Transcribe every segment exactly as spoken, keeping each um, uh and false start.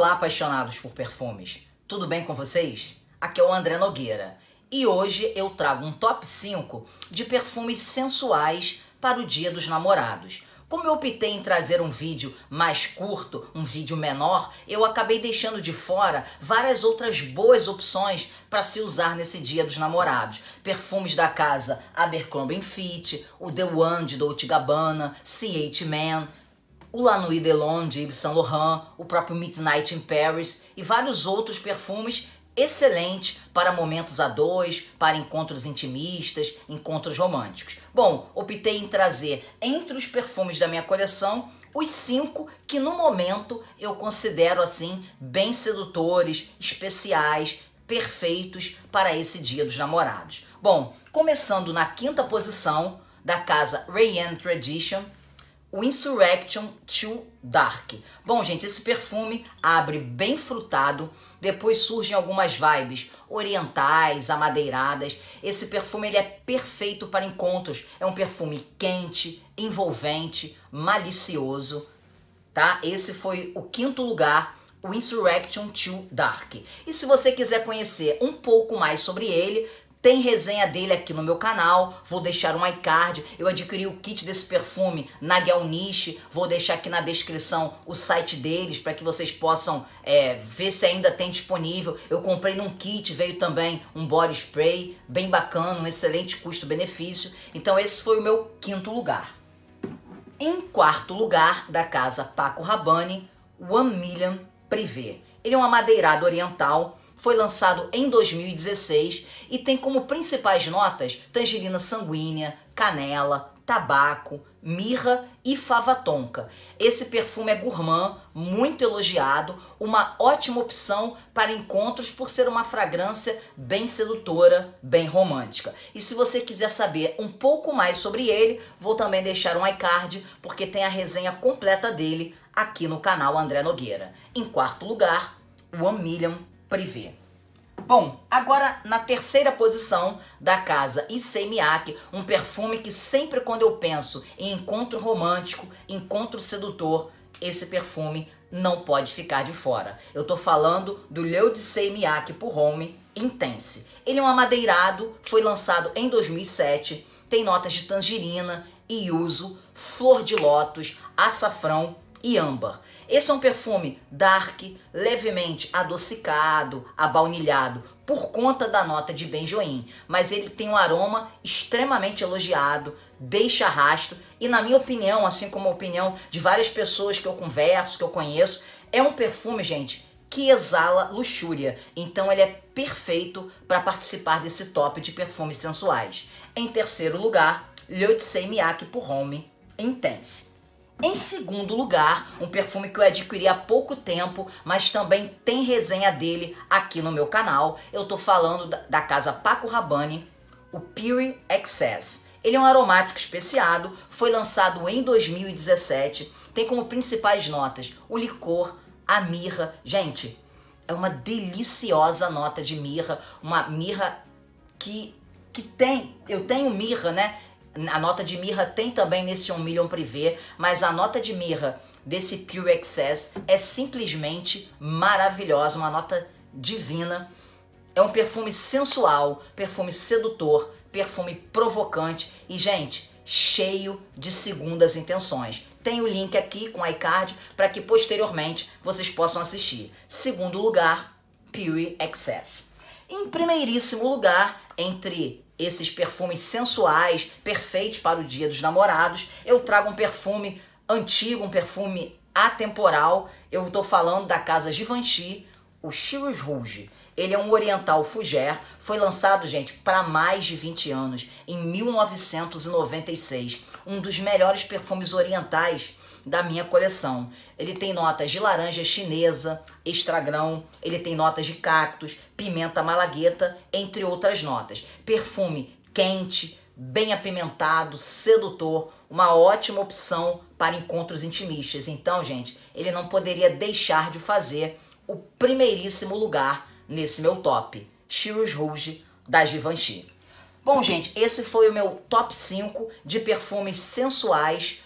Olá, apaixonados por perfumes. Tudo bem com vocês? Aqui é o André Nogueira. E hoje eu trago um top cinco de perfumes sensuais para o Dia dos Namorados. Como eu optei em trazer um vídeo mais curto, um vídeo menor, eu acabei deixando de fora várias outras boas opções para se usar nesse Dia dos Namorados. Perfumes da casa Abercrombie and Fitch, o The One de Dolce and Gabbana, C H Man, o La Nuit Delon de Yves Saint Laurent, o próprio Midnight in Paris e vários outros perfumes excelentes para momentos a dois, para encontros intimistas, encontros românticos. Bom, optei em trazer entre os perfumes da minha coleção os cinco que no momento eu considero assim bem sedutores, especiais, perfeitos para esse Dia dos Namorados. Bom, começando na quinta posição da casa Rayanne Tradition, o Insurrection Too Dark. Bom, gente, esse perfume abre bem frutado, depois surgem algumas vibes orientais, amadeiradas. Esse perfume ele é perfeito para encontros. É um perfume quente, envolvente, malicioso, tá? Esse foi o quinto lugar, o Insurrection Too Dark. E se você quiser conhecer um pouco mais sobre ele, tem resenha dele aqui no meu canal, vou deixar um iCard. Eu adquiri o kit desse perfume na Gelniche, vou deixar aqui na descrição o site deles para que vocês possam é, ver se ainda tem disponível. Eu comprei num kit, veio também um body spray, bem bacana, um excelente custo-benefício. Então esse foi o meu quinto lugar. Em quarto lugar, da casa Paco Rabanne, One Million Privé. Ele é um amadeirado oriental, foi lançado em dois mil e dezesseis e tem como principais notas tangerina sanguínea, canela, tabaco, mirra e fava tonka. Esse perfume é gourmand, muito elogiado, uma ótima opção para encontros por ser uma fragrância bem sedutora, bem romântica. E se você quiser saber um pouco mais sobre ele, vou também deixar um iCard, porque tem a resenha completa dele aqui no canal André Nogueira. Em quarto lugar, One Million Privé. Bom, agora na terceira posição da casa Issey Miyake, um perfume que sempre quando eu penso em encontro romântico, encontro sedutor, esse perfume não pode ficar de fora. Eu tô falando do L'Eau d'Issey Miyake Pour Homme Intense. Ele é um amadeirado, foi lançado em dois mil e sete, tem notas de tangerina, yuzu, flor de lótus, açafrão e âmbar. Esse é um perfume dark, levemente adocicado, abaunilhado, por conta da nota de benjoim, mas ele tem um aroma extremamente elogiado, deixa rastro e, na minha opinião, assim como a opinião de várias pessoas que eu converso, que eu conheço, é um perfume, gente, que exala luxúria. Então ele é perfeito para participar desse top de perfumes sensuais. Em terceiro lugar, L'Eau d'Issey Miyake Pour Homme Intense. Em segundo lugar, um perfume que eu adquiri há pouco tempo, mas também tem resenha dele aqui no meu canal. Eu tô falando da, da casa Paco Rabanne, o Pure Excess. Ele é um aromático especiado, foi lançado em dois mil e dezessete, tem como principais notas o licor, a mirra. Gente, é uma deliciosa nota de mirra, uma mirra que, que tem, eu tenho mirra, né? A nota de mirra tem também nesse One Million Privé, mas a nota de mirra desse Pure Excess é simplesmente maravilhosa, uma nota divina. É um perfume sensual, perfume sedutor, perfume provocante e, gente, cheio de segundas intenções. Tem o link aqui com o iCard para que posteriormente vocês possam assistir. Segundo lugar, Pure Excess. Em primeiríssimo lugar, entre esses perfumes sensuais, perfeitos para o Dia dos Namorados, eu trago um perfume antigo, um perfume atemporal. Eu estou falando da casa Givenchy, o Chirus Rouge. Ele é um oriental fougère, foi lançado, gente, para mais de vinte anos, em mil novecentos e noventa e seis. Um dos melhores perfumes orientais da minha coleção. Ele tem notas de laranja chinesa, estragrão, ele tem notas de cactos, pimenta malagueta, entre outras notas. Perfume quente, bem apimentado, sedutor, uma ótima opção para encontros intimistas. Então, gente, ele não poderia deixar de fazer o primeiríssimo lugar nesse meu top, Chirus Rouge da Givenchy. Bom, gente, esse foi o meu top cinco de perfumes sensuais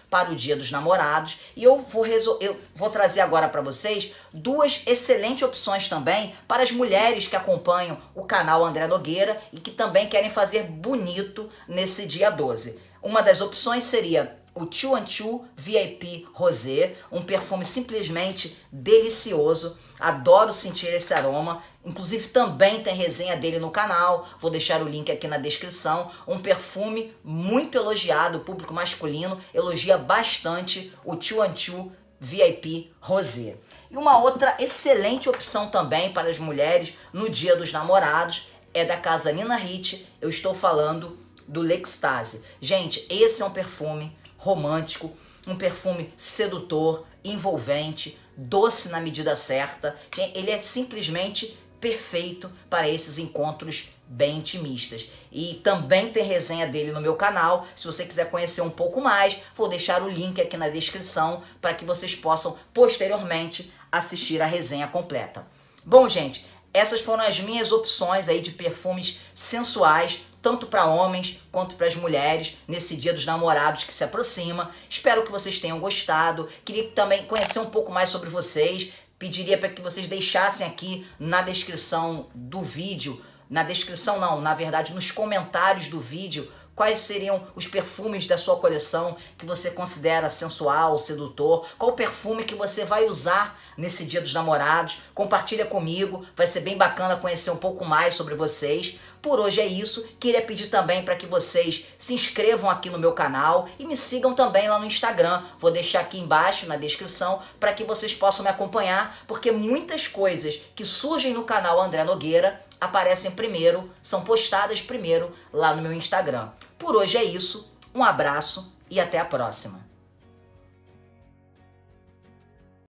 para o Dia dos Namorados. E eu vou, eu vou trazer agora para vocês duas excelentes opções também para as mulheres que acompanham o canal André Nogueira e que também querem fazer bonito nesse dia doze. Uma das opções seria o two and two V I P Rosé, um perfume simplesmente delicioso. Adoro sentir esse aroma. Inclusive também tem resenha dele no canal, vou deixar o link aqui na descrição. Um perfume muito elogiado, o público masculino elogia bastante o two and two V I P Rosé. E uma outra excelente opção também para as mulheres no Dia dos Namorados é da casa Nina Ricci. Eu estou falando do L'Extase. Gente, esse é um perfume romântico, um perfume sedutor, envolvente, doce na medida certa. Ele é simplesmente perfeito para esses encontros bem intimistas. E também tem resenha dele no meu canal. Se você quiser conhecer um pouco mais, vou deixar o link aqui na descrição para que vocês possam posteriormente assistir a resenha completa. Bom, gente, essas foram as minhas opções aí de perfumes sensuais, tanto para homens quanto para as mulheres, nesse Dia dos Namorados que se aproxima. Espero que vocês tenham gostado. Queria também conhecer um pouco mais sobre vocês. Pediria para que vocês deixassem aqui na descrição do vídeo, na descrição não, na verdade nos comentários do vídeo, quais seriam os perfumes da sua coleção que você considera sensual, sedutor, qual perfume que você vai usar nesse Dia dos Namorados. Compartilha comigo, vai ser bem bacana conhecer um pouco mais sobre vocês. Por hoje é isso, queria pedir também para que vocês se inscrevam aqui no meu canal e me sigam também lá no Instagram. Vou deixar aqui embaixo na descrição para que vocês possam me acompanhar, porque muitas coisas que surgem no canal André Nogueira aparecem primeiro, são postadas primeiro lá no meu Instagram. Por hoje é isso, um abraço e até a próxima.